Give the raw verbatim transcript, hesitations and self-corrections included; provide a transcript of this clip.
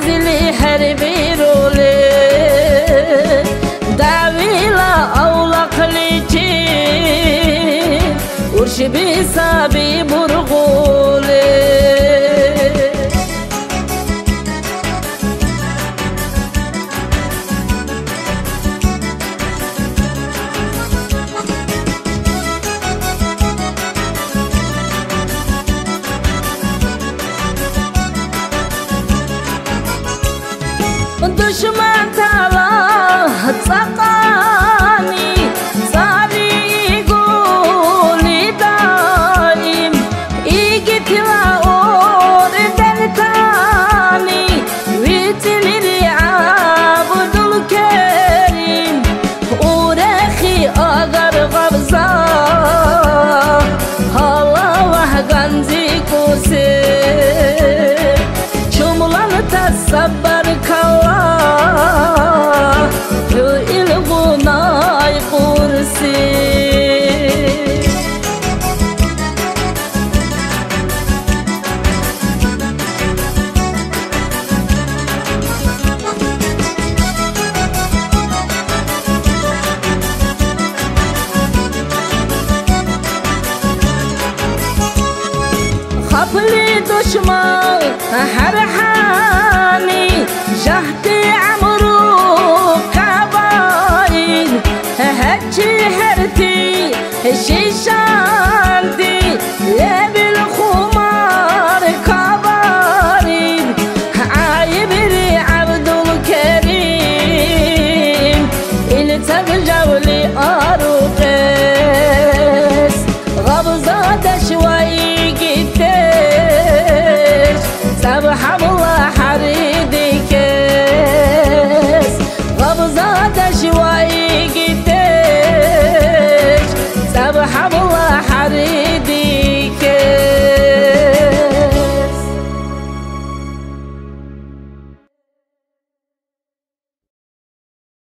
زلي حربي رولي داويلا أولق ليتي ورشبي سابي برغولي دشمن تلا تسقاني صاري قولي دايم إيجت لأور دلتاني ويتلي عبد الكريم ورخي أغر غبزة هلا وحغنزي كوسي شملان تصبر كلا خبلي دشمن هرحاني جهتي عمرو كباين هجي هرتي الشيشة